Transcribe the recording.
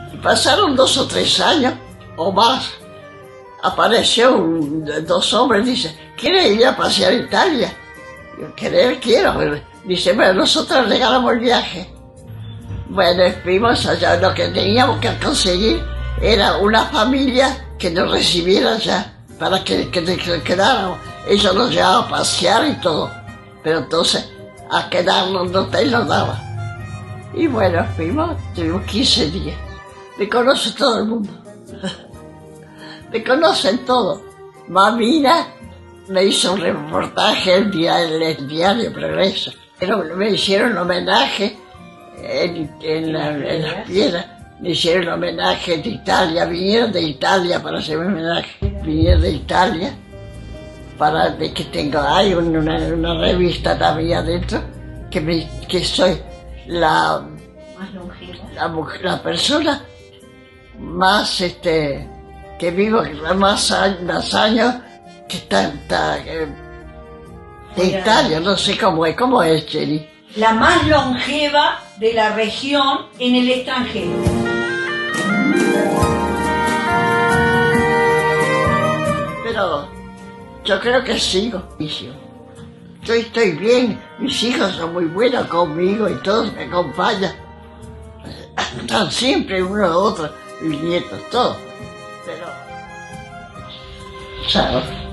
Pasaron 2 o 3 años o más. Apareció dos hombres, dice, ¿quiere ir a pasear a Italia? Yo, quiero. Dice, bueno, nosotros regalamos el viaje. Bueno, fuimos allá. Lo que teníamos que conseguir era una familia que nos recibiera allá, para que quedáramos. Ellos nos llevaban a pasear y todo. Pero entonces, a quedarnos en el hotel nos daba. Y bueno, fuimos, tuvimos 15 días. Me conoce todo el mundo. Me conocen todo. Mamina me hizo un reportaje en el diario Progreso. Pero me hicieron homenaje en las piedras. Me hicieron homenaje de Italia. Vinieron de Italia para hacerme homenaje. Vinieron de Italia. De que hay una revista también adentro. Que soy la persona más que vivo más años que está de Italia, no sé cómo es, Cheri. La más longeva de la región en el extranjero. Pero yo creo que sigo. Yo estoy bien, mis hijos son muy buenos conmigo y todos me acompañan. Están siempre uno a otro, mis nietos, todos. Pero, ¿sabes?